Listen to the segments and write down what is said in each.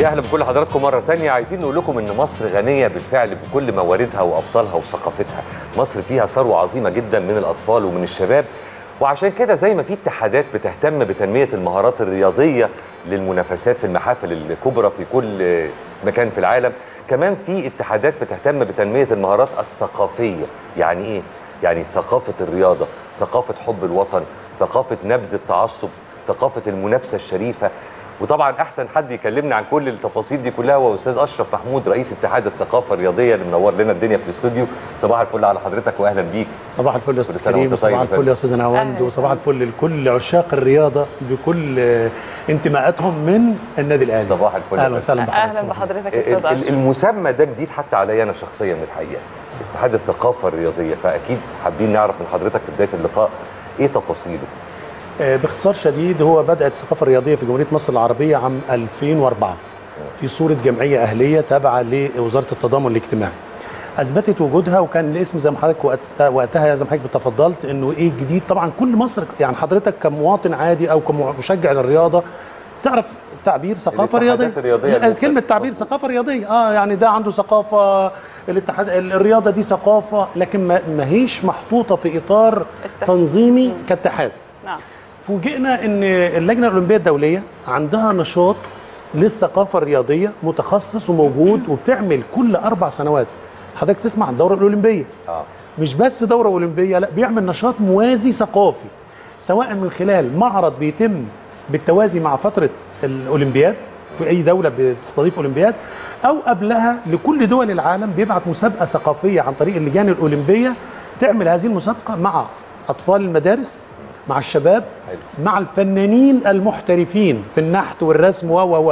اهلا بكل حضراتكم مره ثانيه. عايزين نقول لكم ان مصر غنيه بالفعل بكل مواردها وابطالها وثقافتها. مصر فيها ثروه عظيمه جدا من الاطفال ومن الشباب، وعشان كده زي ما في اتحادات بتهتم بتنميه المهارات الرياضيه للمنافسات في المحافل الكبرى في كل مكان في العالم، كمان في اتحادات بتهتم بتنميه المهارات الثقافيه. يعني ايه؟ يعني ثقافه الرياضه، ثقافه حب الوطن، ثقافه نبذ التعصب، ثقافه المنافسه الشريفه. وطبعا احسن حد يكلمنا عن كل التفاصيل دي كلها هو استاذ اشرف محمود، رئيس اتحاد الثقافه الرياضيه اللي منور لنا الدنيا في الاستوديو. صباح الفل على حضرتك واهلا بيك. صباح الفل يا استاذ كريم، وصباح الفل يا استاذ نهاوند، وصباح الفل لكل عشاق الرياضه بكل انتماءاتهم من النادي الاهلي. صباح الفل. اهلا وسهلا بحضرتك. اهلا بحضرتك يا استاذ اشرف. المسمى ده جديد حتى عليا انا شخصيا الحقيقه، اتحاد الثقافه الرياضيه، فاكيد حابين نعرف من حضرتك في بدايه اللقاء ايه تفاصيله. باختصار شديد، هو بدأت الثقافة الرياضية في جمهورية مصر العربية عام 2004 في صورة جمعية أهلية تابعة لوزارة التضامن الاجتماعي. أثبتت وجودها، وكان الاسم زي ما حضرتك وقتها زي ما حضرتك بتفضلت إنه إيه جديد. طبعا كل مصر يعني حضرتك كمواطن عادي أو كمشجع للرياضة تعرف تعبير ثقافة رياضية. كلمة تعبير ثقافة رياضية يعني ده عنده ثقافة، الاتحاد الرياضة دي ثقافة، لكن ما هيش محطوطة في إطار تنظيمي كاتحاد. نعم. فوجئنا ان اللجنه الاولمبيه الدوليه عندها نشاط للثقافه الرياضيه متخصص وموجود، وبتعمل كل 4 سنوات حضرتك تسمع عن الدوره الاولمبيه. مش بس دوره اولمبيه، لا، بيعمل نشاط موازي ثقافي، سواء من خلال معرض بيتم بالتوازي مع فتره الاولمبياد في اي دوله بتستضيف اولمبياد، او قبلها لكل دول العالم بيبعت مسابقه ثقافيه عن طريق اللجان الاولمبيه تعمل هذه المسابقه مع اطفال المدارس، مع الشباب، مع الفنانين المحترفين في النحت والرسم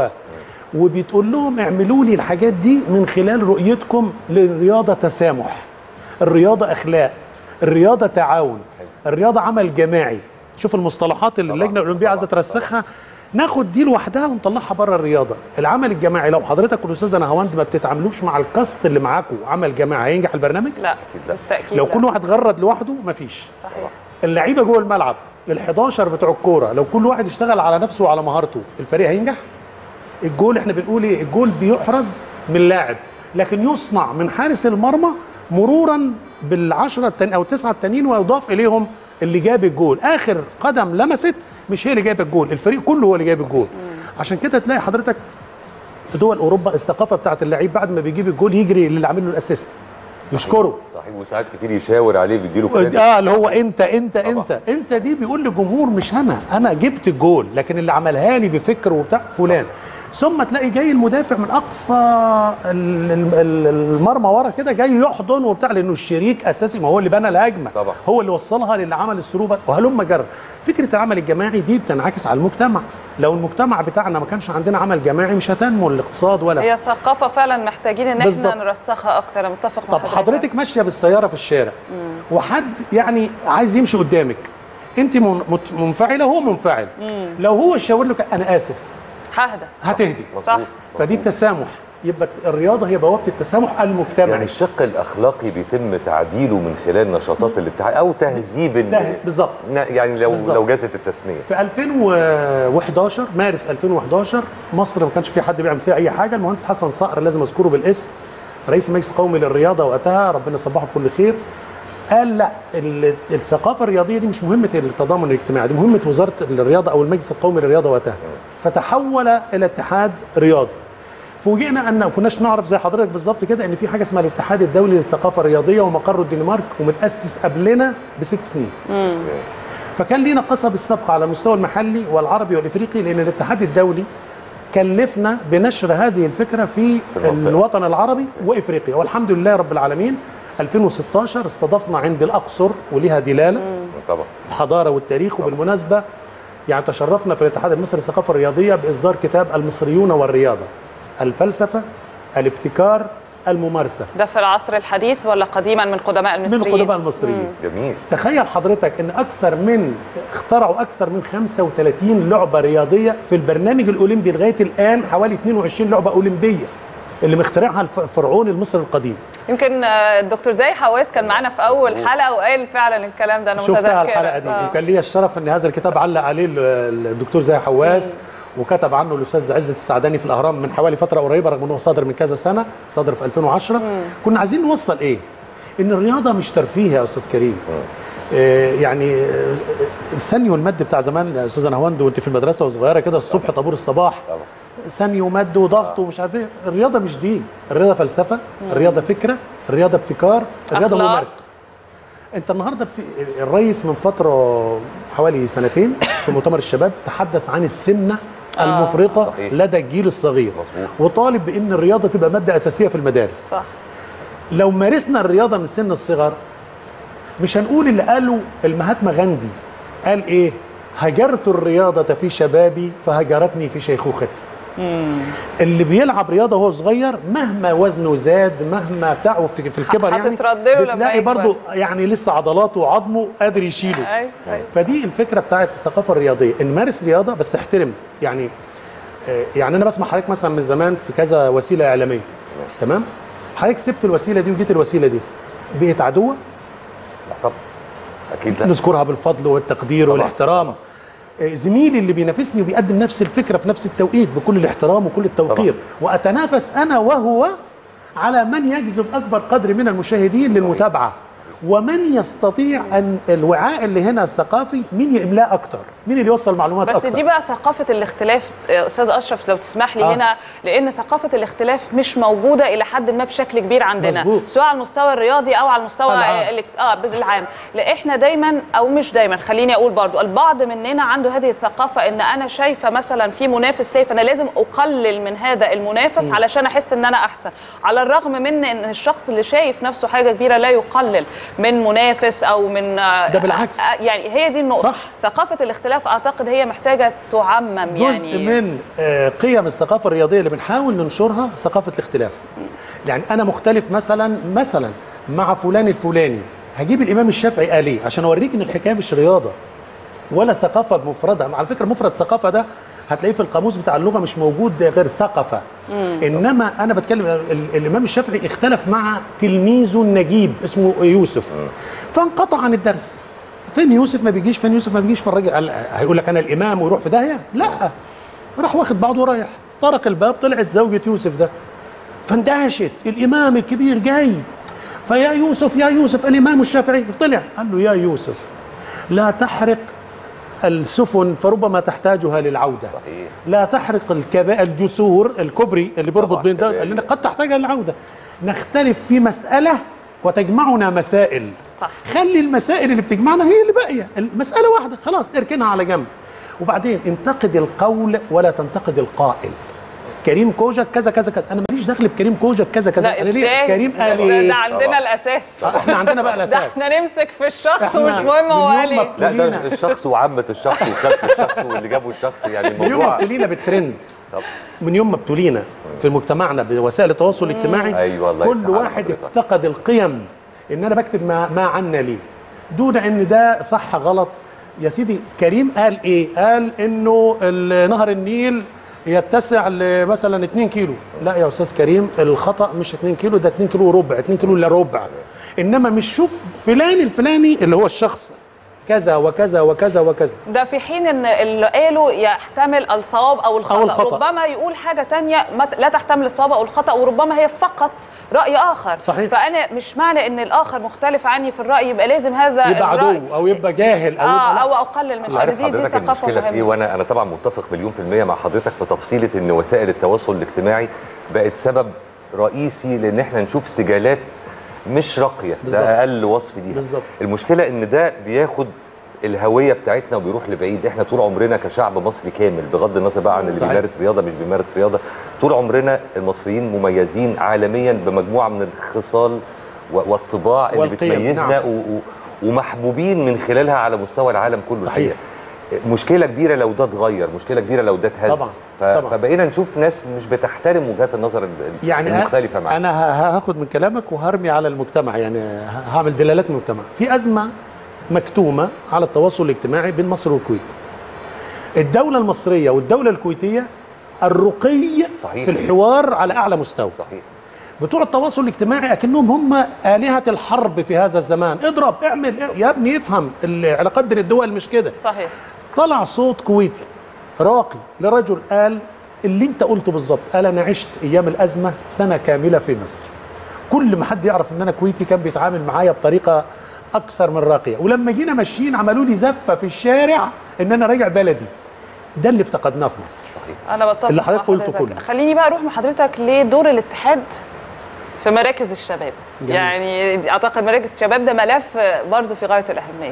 وبتقول لهم اعملوا لي الحاجات دي من خلال رؤيتكم للرياضه تسامح، الرياضه اخلاق، الرياضه تعاون، الرياضه عمل جماعي. شوف المصطلحات اللي اللجنه الاولمبيه عايزه ترسخها، ناخد دي لوحدها ونطلعها بره الرياضه. العمل الجماعي، لو حضرتك والاستاذه نهاوند ما بتتعاملوش مع الكاست اللي معاكم عمل جماعي، هينجح البرنامج؟ لا بالتاكيد. لو كل واحد غرد لوحده مفيش. صحيح. اللعيبه جوه الملعب ال11 بتوع الكوره، لو كل واحد اشتغل على نفسه وعلى مهارته الفريق هينجح. الجول احنا بنقول ايه؟ الجول بيحرز من لاعب، لكن يصنع من حارس المرمى مرورا بال10 او 9 التانيين، ويضاف اليهم اللي جاب الجول. اخر قدم لمست مش هي اللي جايبه الجول، الفريق كله هو اللي جايب الجول. عشان كده تلاقي حضرتك في دول اوروبا الثقافه بتاعت اللعيب بعد ما بيجيب الجول يجري اللي عامل له الاسيست يشكره. صحيح. وساعات كتير يشاور عليه بيديله كريدت. اللي هو انت دي بيقول للجمهور مش انا جبت الجول، لكن اللي عملها لي بفكر وبتاع فلان. ثم تلاقي جاي المدافع من اقصى المرمى ورا كده جاي يحضن وبتاع، لانه الشريك اساسي، ما هو اللي بنى الهجمه، هو اللي وصلها للي عمل الثرو بس. وهلم جرى. فكره العمل الجماعي دي بتنعكس على المجتمع. لو المجتمع بتاعنا ما كانش عندنا عمل جماعي مش هتنمو الاقتصاد ولا هي ثقافه فعلا محتاجين ان احنا نرسخها اكتر. متفق مع حضرتك. طب حضرتك ماشيه بالسياره في الشارع وحد يعني عايز يمشي قدامك، انت منفعله وهو منفعل، لو هو شاور لك انا اسف هتهدي. صح. فدي التسامح. يبقى الرياضه هي بوابه التسامح المجتمعي. يعني الشق الاخلاقي بيتم تعديله من خلال نشاطات الاتحاد او تهذيب بالظبط. يعني لو جازت التسميه. في 2011 مارس 2011 مصر ما كانش في حد بيعمل فيها اي حاجه. المهندس حسن صقر لازم اذكره بالاسم، رئيس المجلس القومي للرياضه وقتها، ربنا يصبحه بكل خير، قال لا، الثقافه الرياضيه دي مش مهمه التضامن الاجتماعي، دي مهمه وزاره الرياضه او المجلس القومي للرياضه وقتها. فتحول الى اتحاد رياضي. فوجئنا ان ما كناش نعرف زي حضرتك بالظبط كده ان في حاجه اسمها الاتحاد الدولي للثقافه الرياضيه، ومقره الدنمارك، ومتاسس قبلنا ب6 سنين. فكان لينا قصب السبق على المستوى المحلي والعربي والافريقي، لان الاتحاد الدولي كلفنا بنشر هذه الفكره في الوطن العربي وافريقيا. والحمد لله رب العالمين 2016 استضفنا عند الاقصر، وليها دلاله طبعا الحضاره والتاريخ. وبالمناسبه يعني تشرفنا في الاتحاد المصري للثقافه الرياضيه باصدار كتاب المصريون والرياضه، الفلسفه، الابتكار، الممارسه. ده في العصر الحديث ولا قديما من قدماء المصريين؟ من القدماء المصريين. جميل. تخيل حضرتك ان اخترعوا اكثر من 35 لعبه رياضيه في البرنامج الاولمبي لغايه الان، حوالي 22 لعبه اولمبيه اللي مخترعها الفرعون المصري القديم. يمكن الدكتور زاهي حواس كان معانا في اول حلقه وقال فعلا الكلام ده. انا شفتها الحلقه دي، وكان لي الشرف ان هذا الكتاب علق عليه الدكتور زاهي حواس، وكتب عنه الاستاذ عزت السعداني في الاهرام من حوالي فتره قريبه، رغم انه صادر من كذا سنه، صادر في 2010. كنا عايزين نوصل ايه؟ ان الرياضه مش ترفيه يا استاذ كريم. يعني الثاني والمد بتاع زمان يا استاذه نهاوند، وانت في المدرسه وصغيره كده الصبح طابور الصباح، ثاني ومد وضغط ومش عارف ايه. الرياضه مش دي، الرياضه فلسفه، الرياضه فكره، الرياضه ابتكار، الرياضه ممارسه. انت النهارده الرئيس من فتره حوالي سنتين في مؤتمر الشباب تحدث عن السمنه المفرطه صحيح. لدى الجيل الصغير، وطالب بان الرياضه تبقى ماده اساسيه في المدارس. صح. لو مارسنا الرياضه من سن الصغر مش هنقول اللي قاله المهاتما غاندي، قال ايه؟ هجرت الرياضه في شبابي فهجرتني في شيخوختي. اللي بيلعب رياضه وهو صغير مهما وزنه زاد، مهما بتاعه في الكبر يعني بتلاقي برضه يعني لسه عضلاته وعظمه قادر يشيله. أيوة. فدي الفكره بتاعت الثقافه الرياضيه، ان مارس رياضه بس احترم. يعني انا بسمع حضرتك مثلا من زمان في كذا وسيله اعلاميه، تمام؟ حضرتك سبت الوسيله دي وجيت الوسيله دي، بقت عدوه؟ لا طبعا، اكيد لا. نذكرها بالفضل والتقدير والاحترام. زميلي اللي بينافسني وبيقدم نفس الفكره في نفس التوقيت بكل الاحترام وكل التوقير، واتنافس انا وهو على من يجذب اكبر قدر من المشاهدين للمتابعه، ومن يستطيع ان الوعاء اللي هنا الثقافي مين يملاه اكتر، مين اللي يوصل معلومات بس اكتر. دي بقى ثقافه الاختلاف استاذ اشرف لو تسمح لي هنا، لان ثقافه الاختلاف مش موجوده الى حد ما بشكل كبير عندنا. مزبوط. سواء على المستوى الرياضي او على المستوى العام. لا احنا دايما او مش دايما، خليني اقول برضو البعض مننا عنده هذه الثقافه، ان انا شايفه مثلا في منافس ليا فانا لازم اقلل من هذا المنافس علشان احس ان انا احسن، على الرغم من ان الشخص اللي شايف نفسه حاجه كبيره لا يقلل من منافس او من ده بالعكس. يعني هي دي النقطه. صح. ثقافه الاختلاف اعتقد هي محتاجه تعمم. جزء يعني من قيم الثقافه الرياضيه اللي بنحاول ننشرها ثقافه الاختلاف. يعني انا مختلف مثلا مع فلان الفلاني، هجيب الامام الشافعي قال ايه عشان اوريك ان الحكايه مش رياضه ولا ثقافه بمفردها. على فكره مفرد ثقافه ده هتلاقيه في القاموس بتاع اللغه مش موجود غير ثقافه. انما انا بتكلم الامام الشافعي اختلف مع تلميذه النجيب اسمه يوسف، فانقطع عن الدرس. فين يوسف ما بيجيش، فين يوسف ما بيجيش، فالراجل هيقول لك انا الامام ويروح في داهيه؟ لا، راح واخد بعضه ورايح، طرق الباب طلعت زوجة يوسف ده، فاندهشت الامام الكبير جاي، فيا يوسف يا يوسف الامام الشافعي طلع قال له يا يوسف لا تحرق السفن فربما تحتاجها للعوده. صحيح. لا تحرق الجسور الكوبري اللي بيربط بين ده اللي قد تحتاجها للعوده. نختلف في مساله وتجمعنا مسائل. صح. خلي المسائل اللي بتجمعنا هي اللي باقيه، المساله واحده خلاص اركنها على جنب. وبعدين انتقد القول ولا تنتقد القائل. كريم كوجك كذا كذا كذا، انا ماليش دخل بكريم كوجك كذا كذا. لا ليه كريم قال ايه؟ ده عندنا الاساس. احنا عندنا بقى الاساس. ده احنا نمسك في الشخص ومش مهم هو قال ايه. لا ده الشخص وعامه الشخص وخالة الشخص واللي جابه الشخص، يعني من يوم ما الموضوع ابتلينا بالترند، من يوم ما ابتلينا في مجتمعنا بوسائل التواصل الاجتماعي، أيوة الله كل يفتح واحد عليك. افتقد القيم. ان انا بكتب ما عنا ليه دون ان ده صح غلط. يا سيدي كريم قال ايه؟ قال انه نهر النيل يتسع مثلا 2 كيلو. لا يا استاذ كريم، الخطا مش 2 كيلو، ده 2 كيلو وربع، 2 كيلو الا ربع. انما مش شوف فلان الفلاني اللي هو الشخص كذا وكذا وكذا وكذا. ده في حين ان اللي قاله يحتمل الصواب او الخطا. ربما يقول حاجه تانية لا تحتمل الصواب او الخطا، وربما هي فقط راي اخر. صحيح. فانا مش معنى ان الاخر مختلف عني في الراي يبقى لازم هذا يبقى عدو او يبقى جاهل او اقلل من عارف دي حضرتك ثقافه المشكله في ايه؟ وانا طبعا متفق مليون في الميه مع حضرتك في تفصيله ان وسائل التواصل الاجتماعي بقت سبب رئيسي لان احنا نشوف سجالات مش راقيه. ده اقل وصف ليها. بالظبط. المشكله ان ده بياخد الهويه بتاعتنا وبيروح لبعيد. احنا طول عمرنا كشعب مصري كامل، بغض النظر بقى عن اللي بيمارس رياضه مش بيمارس رياضه، طول عمرنا المصريين مميزين عالميا بمجموعه من الخصال والطباع اللي بتميزنا. نعم. ومحبوبين من خلالها على مستوى العالم كله. صحيح. مشكله كبيره لو ده اتغير، مشكله كبيره لو ده اتهز. طبعا. فبقينا نشوف ناس مش بتحترم وجهات النظر يعني المختلفه معاك. انا هاخد من كلامك وهرمي على المجتمع، يعني هعمل دلالات المجتمع. في ازمه مكتومه على التواصل الاجتماعي بين مصر والكويت. الدوله المصريه والدوله الكويتيه الرقي صحيح. في الحوار على اعلى مستوى. صحيح. بتوع التواصل الاجتماعي اكنهم هم آلهة الحرب في هذا الزمان. اضرب اعمل يا ابني افهم العلاقات بين الدول مش كده. صحيح. طلع صوت كويتي راقي لرجل قال اللي انت قلته بالظبط، قال انا عشت ايام الازمه سنه كامله في مصر، كل ما حد يعرف ان انا كويتي كان بيتعامل معايا بطريقه اكثر من راقيه، ولما جينا ماشيين عملوا لي زفه في الشارع ان انا راجع بلدي. ده اللي افتقدناه في مصر. صحيح. انا بتفق اللي حضرتك قلته كله. خليني بقى اروح مع حضرتك لدور الاتحاد في مراكز الشباب. جميل. يعني اعتقد مراكز الشباب ده ملف برضه في غايه الاهميه.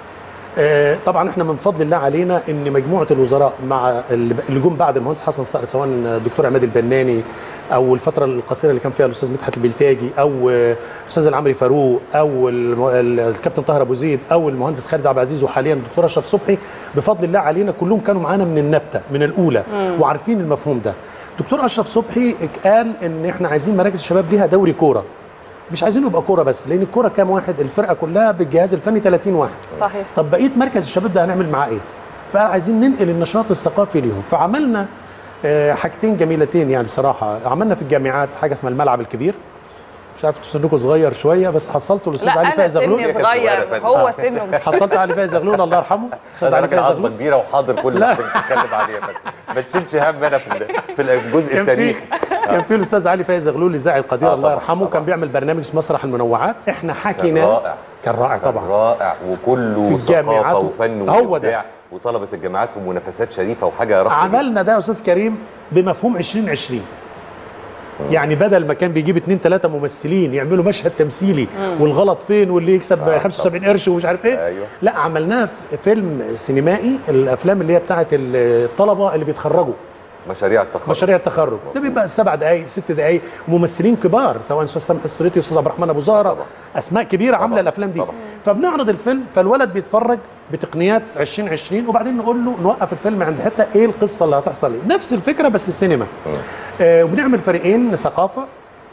طبعا احنا من فضل الله علينا ان مجموعه الوزراء مع اللي جم بعد المهندس حسن صقر، سواء الدكتور عماد البناني او الفتره القصيره اللي كان فيها الاستاذ مدحت البلتاجي او الاستاذ العمري فاروق او الكابتن طاهر ابو زيد او المهندس خالد عبد العزيز وحاليا الدكتور اشرف صبحي، بفضل الله علينا كلهم كانوا معانا من النبته من الاولى وعارفين المفهوم ده. دكتور اشرف صبحي قال ان احنا عايزين مراكز الشباب ليها دوري كوره، مش عايزينه يبقى كوره بس، لان الكوره كام واحد؟ الفرقه كلها بالجهاز الفني 30 واحد. صحيح. طب بقيه مركز الشباب ده هنعمل معاه ايه؟ فعايزين ننقل النشاط الثقافي ليهم، فعملنا حاجتين جميلتين يعني بصراحه. عملنا في الجامعات حاجه اسمها الملعب الكبير، مش عارف سنكم صغير شويه بس حصلته الاستاذ علي فايز زغلول. لا انا سني صغير، هو سنه حصلت علي فايز زغلول الله يرحمه. استاذ علي فايز زغلول كبيره وحاضر كل اللي بتتكلم عليه، ما تشيلش هم انا في الجزء التاريخي. كان في الاستاذ علي فايز زغلول الاذاعي القدير الله يرحمه، كان بيعمل برنامج مسرح المنوعات، احنا حكيناه. كان رائع طبعا، رائع وكله في الجامعات وفن وابداع، وطلبه الجامعات في منافسات شريفه وحاجه رائعه. عملنا ده يا استاذ كريم بمفهوم 2020. يعني بدل ما كان بيجيب 2 3 ممثلين يعملوا مشهد تمثيلي والغلط فين واللي يكسب 75 قرش ومش عارف ايه. أيوه. لا عملناه في فيلم سينمائي، الافلام اللي هي بتاعه الطلبه اللي بيتخرجوا، مشاريع التخرج. ده بيبقى 7 دقائق 6 دقائق، ممثلين كبار سواء استاذ سامح السريتي واستاذ عبد الرحمن ابو زهره، اسماء كبيره عامله الافلام دي. فبنعرض الفلم، فالولد بيتفرج بتقنيات 2020 وبعدين نقول له نوقف الفيلم عند حته ايه القصه اللي هتحصل ايه، نفس الفكره بس السينما. وبنعمل فريقين ثقافه.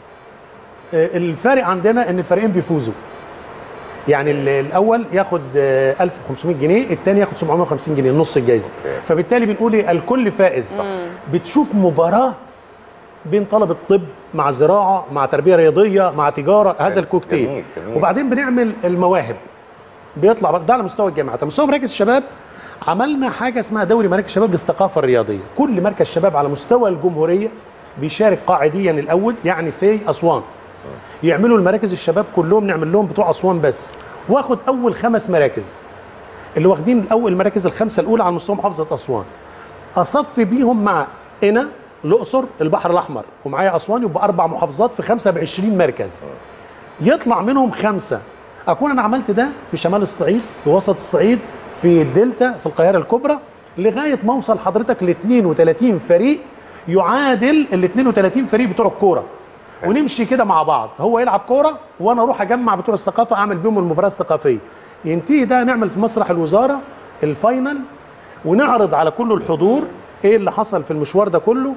الفارق عندنا ان الفريقين بيفوزوا، يعني الاول ياخد 1500 جنيه، الثاني ياخد 750 جنيه نص الجائزه. فبالتالي بنقول ايه؟ الكل فائز. بتشوف مباراه بين طلبه طب مع زراعه مع تربيه رياضيه مع تجاره، هذا الكوكتيل. جميل. وبعدين بنعمل المواهب، بيطلع ده على مستوى الجامعات. على مستوى مراكز الشباب عملنا حاجه اسمها دوري مراكز الشباب للثقافه الرياضيه. كل مركز شباب على مستوى الجمهوريه بيشارك قاعديا الاول، يعني اسوان يعملوا المراكز الشباب كلهم، نعمل لهم بتوع اسوان بس، واخد اول 5 مراكز اللي واخدين الاول المراكز ال5 الاولى على مستوى محافظه اسوان، اصفي بيهم مع قنا، الاقصر، البحر الاحمر، ومعايا اسوان، يبقى 4 محافظات في 5 ب20 مركز. يطلع منهم 5. اكون انا عملت ده في شمال الصعيد، في وسط الصعيد، في الدلتا، في القاهره الكبرى، لغايه ما اوصل حضرتك ل 32 فريق يعادل ال 32 فريق بتوع الكوره. ونمشي كده مع بعض، هو يلعب كوره وانا اروح اجمع بتوع الثقافه اعمل بيهم المباراه الثقافيه. ينتهي ده نعمل في مسرح الوزاره الفاينل، ونعرض على كل الحضور ايه اللي حصل في المشوار ده كله.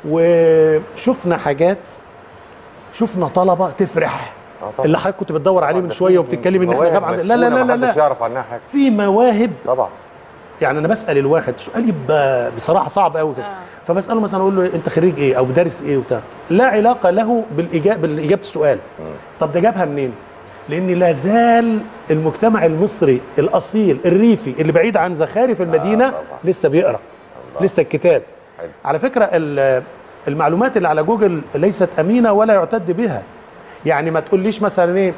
وشفنا حاجات، شفنا طلبه تفرح، اللي حضرتك كنت بتدور عليه من شويه وبتتكلم ان احنا طبعا لا لا لا لا لا يعرف عنها حاجه. في مواهب طبعا. يعني انا بسال الواحد سؤال يبقى بصراحه صعب قوي كده، فبساله مثلا اقول له انت خريج ايه او دارس ايه وبتاع، لا علاقه له بالاجابه السؤال. طب ده جابها منين؟ لان لا زال المجتمع المصري الاصيل الريفي اللي بعيد عن زخارف المدينه لسه بيقرا، لسه الكتاب. على فكره المعلومات اللي على جوجل ليست امينه ولا يعتد بها. يعني ما تقوليش مثلا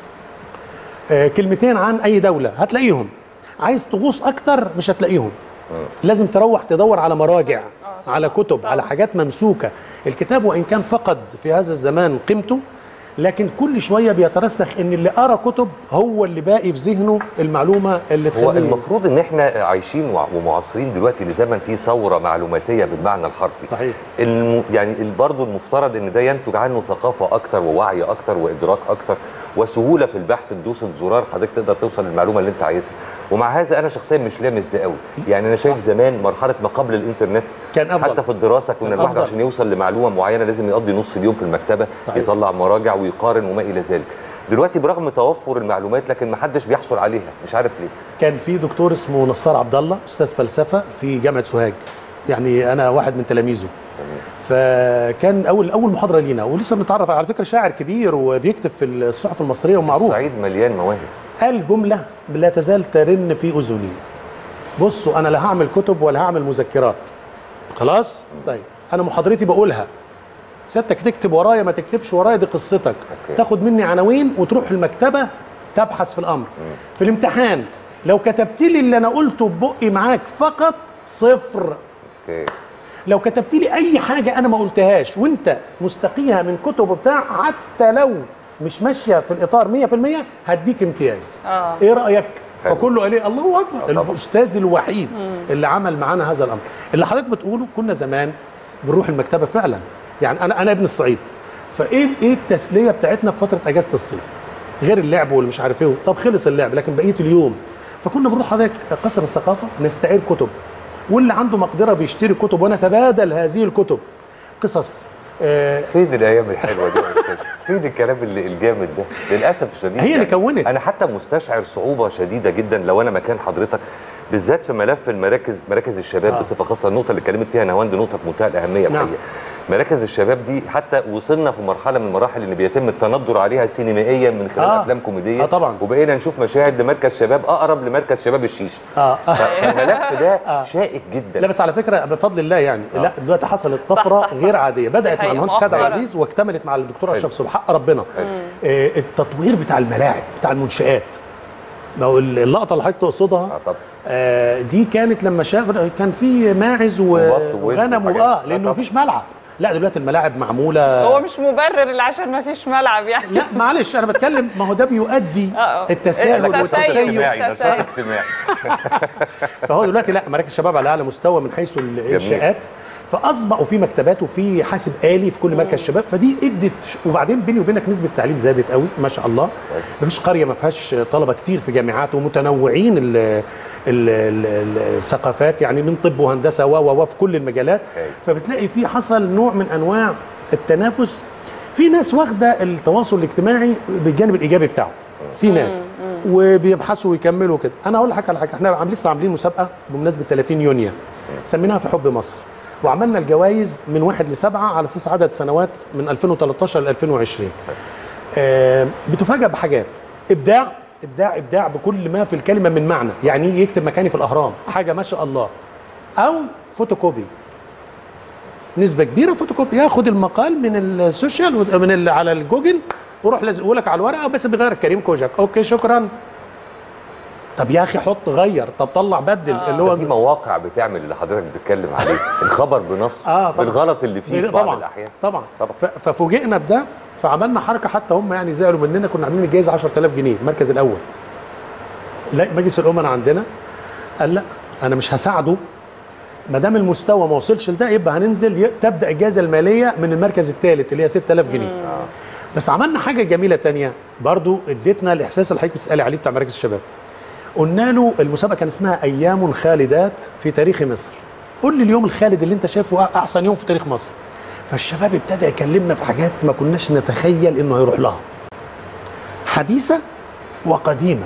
ايه كلمتين عن اي دوله هتلاقيهم، عايز تغوص اكتر مش هتلاقيهم. لازم تروح تدور على مراجع، على كتب، على حاجات ممسوكه. الكتاب وان كان فقد في هذا الزمان قيمته، لكن كل شويه بيترسخ ان اللي قرا كتب هو اللي باقي في ذهنه المعلومه اللي تخليه. هو المفروض ان احنا عايشين ومعاصرين دلوقتي لزمن فيه ثوره معلوماتيه بالمعنى الحرفي. صحيح. يعني برضه المفترض ان ده ينتج عنه ثقافه اكتر ووعي اكتر وادراك اكتر وسهوله في البحث، بدوسه زرار حضرتك تقدر توصل للمعلومه اللي انت عايزها. ومع هذا انا شخصيا مش لامس ده قوي، يعني انا شايف زمان مرحله ما قبل الانترنت كان أفضل. حتى في الدراسه كنا الواحد عشان يوصل لمعلومه معينه لازم يقضي نص اليوم في المكتبه. صحيح. يطلع مراجع ويقارن وما الى ذلك. دلوقتي برغم توفر المعلومات لكن ما حدش بيحصل عليها، مش عارف ليه. كان في دكتور اسمه نصار عبد الله استاذ فلسفه في جامعه سوهاج، يعني انا واحد من تلاميذه. فكان اول محاضره لينا، ولسه بنتعرف على فكره شاعر كبير وبيكتب في الصحف المصريه ومعروف. الصعيد مليان مواهب. قال جمله لا تزال ترن في اذني، بصوا انا لا هعمل كتب ولا هعمل مذكرات. خلاص؟ طيب انا محاضرتي بقولها، سيادتك تكتب ورايا ما تكتبش ورايا دي قصتك. تاخد مني عناوين وتروح المكتبه تبحث في الامر. في الامتحان لو كتبت لي اللي انا قلته ببقي معاك فقط 0. لو كتبت لي اي حاجه انا ما قلتهاش وانت مستقيها من كتب وبتاع، حتى لو مش ماشيه في الاطار 100% هديك امتياز. ايه رايك؟ فكله قال لي الله اكبر، الاستاذ الوحيد اللي عمل معانا هذا الامر. اللي حضرتك بتقوله كنا زمان بنروح المكتبه فعلا، يعني انا ابن الصعيد، فايه التسليه بتاعتنا في فتره اجازه الصيف غير اللعب واللي مش عارف ايه. طب خلص اللعب لكن بقيه اليوم، فكنا بنروح حضرتك قصر الثقافه نستعير كتب، واللي عنده مقدره بيشتري كتب ونتبادل هذه الكتب. قصص فين الايام الحلوه دي يا استاذ؟ فين الكلام الجامد ده؟ للاسف الشديد هي اللي كونت. انا حتى مستشعر صعوبه شديده جدا لو انا مكان حضرتك، بالذات في ملف مراكز الشباب بصفه خاصه. النقطه اللي اتكلمت فيها نهاوند نقطه في منتهى الاهميه الحقيقه. مراكز الشباب دي حتى وصلنا في مرحله من المراحل اللي بيتم التندر عليها سينمائيا من خلال افلام كوميديه. طبعا. وبقينا نشوف مشاهد لمركز شباب اقرب لمركز شباب الشيشه. فالملف ده شائك جدا. لا بس على فكره بفضل الله يعني لا دلوقتي حصلت طفره غير عاديه، بدات مع المهندس خالد عزيز واكتملت مع الدكتور اشرف صبحي حق ربنا. التطوير بتاع الملاعب بتاع المنشآت، ما هو اللقطه اللي حضرتك تقصدها دي كانت لما شاف كان في ماعز وغنم لانه مفيش ملعب. لا دلوقتي الملاعب معموله. هو مش مبرر اللي عشان ما فيش ملعب يعني. لا معلش انا بتكلم، ما هو ده بيؤدي التساهل والتسيب. فهو دلوقتي لا مراكز الشباب على اعلى مستوى من حيث الانشاءات، فاصبح وفي مكتبات وفي حاسب آلي في كل مركز شباب، فدي ادت. وبعدين بيني وبينك نسبه التعليم زادت قوي ما شاء الله. مفيش قريه ما فيهاش طلبه كتير في جامعات ومتنوعين الثقافات، يعني من طب وهندسه وفي كل المجالات. فبتلاقي في حصل نوع من انواع التنافس. في ناس واخده التواصل الاجتماعي بالجانب الايجابي بتاعه، في ناس وبيبحثوا ويكملوا كده. انا اقول لك على حاجه، احنا لسه عاملين مسابقه بمناسبه 30 يونيو سميناها في حب مصر، وعملنا الجوائز من 1 ل7 على اساس عدد سنوات من 2013 ل 2020. بتفاجأ بحاجات ابداع ابداع ابداع بكل ما في الكلمه من معنى. يعني يكتب مكاني في الاهرام حاجه ما شاء الله، او فوتوكوبي نسبه كبيره فوتوكوبي، ياخد المقال من السوشيال من على الجوجل وروح لازقه لك على الورقه بس بيغير كريم كوجك، اوكي شكرا. طب يا اخي حط غير، طب طلع بدل اللي هو في مواقع بتعمل اللي حضرتك بتتكلم عليه الخبر بنص بالغلط اللي فيه في بعض الاحيان. طبعا. ففوجئنا بده، فعملنا حركه حتى هم يعني زعلوا مننا. كنا عاملين الجائزه 10000 جنيه المركز الاول. لا مجلس الامناء عندنا قال لا انا مش هساعده ما دام المستوى ما وصلش لده، يبقى هننزل تبدا الجائزه الماليه من المركز الثالث اللي هي 6000 جنيه. بس عملنا حاجه جميله ثانيه برضو اديتنا الاحساس اللي حضرتك بتسالي عليه بتاع مراكز الشباب. قلنا له المسابقه كان اسمها ايام خالدات في تاريخ مصر، قول لي اليوم الخالد اللي انت شايفه احسن يوم في تاريخ مصر. فالشباب ابتدى يكلمنا في حاجات ما كناش نتخيل انه هيروح لها، حديثه وقديمه،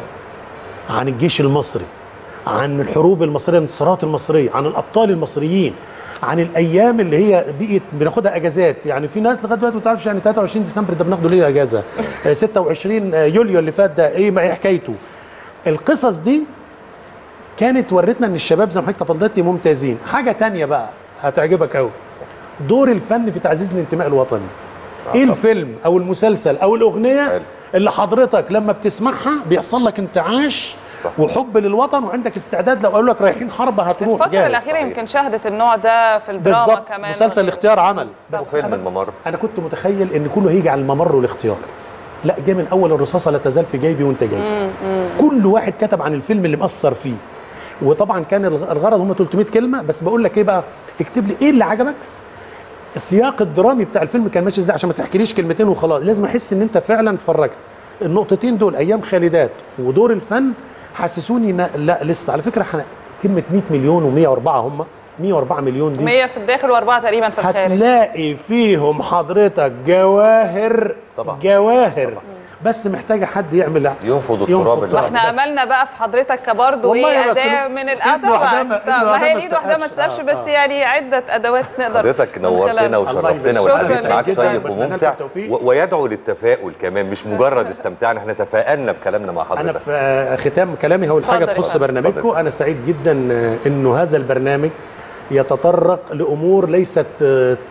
عن الجيش المصري، عن الحروب المصريه، الانتصارات المصريه، عن الابطال المصريين، عن الايام اللي هي بقيت بناخدها اجازات. يعني في ناس لغايه دلوقتي ما تعرفش يعني 23 ديسمبر ده بناخده ليه اجازه، 26 يوليو اللي فات ده ايه حكايته. القصص دي كانت ورتنا ان الشباب زي ما حضرتك تفضلتي ممتازين. حاجه تانية بقى هتعجبك قوي، دور الفن في تعزيز الانتماء الوطني. ايه الفيلم او المسلسل او الاغنيه اللي حضرتك لما بتسمعها بيحصل لك انتعاش وحب للوطن وعندك استعداد لو قالوا لك رايحين حرب هتروح. الفترة الأخيرة يمكن شهدت النوع ده في الدراما كمان. مسلسل الاختيار عمل، بس فيلم الممر. أنا كنت متخيل إن كله هيجي على الممر والاختيار. لا جه من أول الرصاصة لا تزال في جيبي وأنت جاي. كل واحد كتب عن الفيلم اللي مأثر فيه. وطبعا كان الغرض هم 300 كلمة، بس بقول لك إيه بقى، اكتب لي إيه اللي عجبك. السياق الدرامي بتاع الفيلم كان ماشي ازاي عشان ما تحكيليش كلمتين وخلاص، لازم احس ان انت فعلا اتفرجت. النقطتين دول ايام خالدات ودور الفن حسسوني لا لسه على فكره احنا كلمه 100 مليون و104 هم 104 مليون دي 100 في الداخل و4 تقريبا في الخارج، هتلاقي فيهم حضرتك جواهر طبعا. جواهر طبعا. بس محتاجه حد يعمل ينفض التراب. واحنا املنا بقى في حضرتك برضه ايه اداه من الادوات. ما هي الايد واحده ما تسقفش، بس يعني عده ادوات نقدر. حضرتك نورتنا وشرفتنا، والحديث معاك شيق وممتع ويدعو للتفاؤل كمان، مش مجرد استمتعنا، احنا تفائلنا بكلامنا مع حضرتك. انا في ختام كلامي هقول حاجه تخص برنامجكم. انا سعيد جدا انه هذا البرنامج يتطرق لامور ليست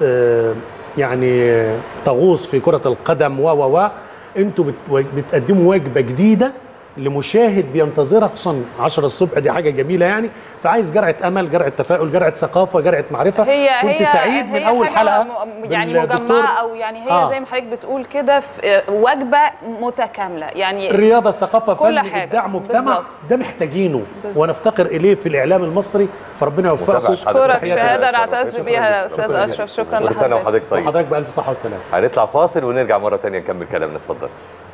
يعني تغوص في كره القدم انتوا بتقدموا وجبه جديده لمشاهد بينتظرها، خصوصا 10 الصبح، دي حاجه جميله يعني. فعايز جرعه امل، جرعه تفاؤل، جرعه ثقافه، جرعه معرفه. كنت سعيد من اول حلقه يعني مجمعه، او يعني هي زي ما حضرتك بتقول كده وجبه متكامله، يعني الرياضه، الثقافه، فن، ابداع، مجتمع، ده محتاجينه ونفتقر اليه في الاعلام المصري. فربنا يوفقكم. اشكرك، شهاده نعتز بيها يا استاذ اشرف. شكرا لحضرتك. وحضرتك بالف صحه وسلامه. هنطلع فاصل ونرجع مره ثانيه نكمل كلامنا. اتفضل.